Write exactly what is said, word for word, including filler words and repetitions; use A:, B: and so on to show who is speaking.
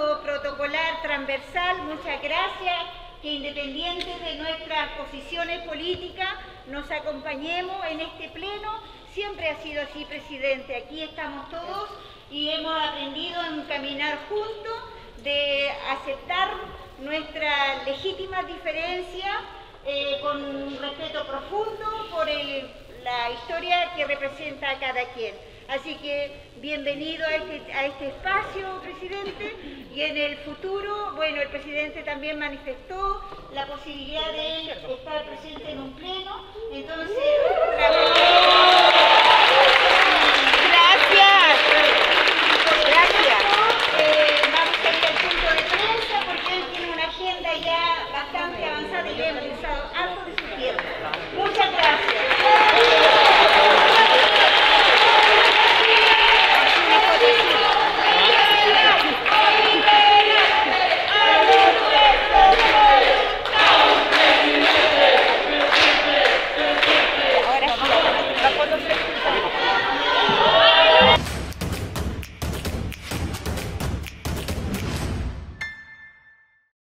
A: modo protocolar, transversal, muchas gracias, que independientes de nuestras posiciones políticas nos acompañemos en este pleno. Siempre ha sido así, presidente, aquí estamos todos y hemos aprendido a caminar juntos, de aceptar nuestras legítimas diferencias eh, con un respeto profundo por el, la historia que representa a cada quien. Así que bienvenido a este, a este espacio, presidente, y en el futuro, bueno, el presidente también manifestó la posibilidad de estar presente en un pleno, entonces...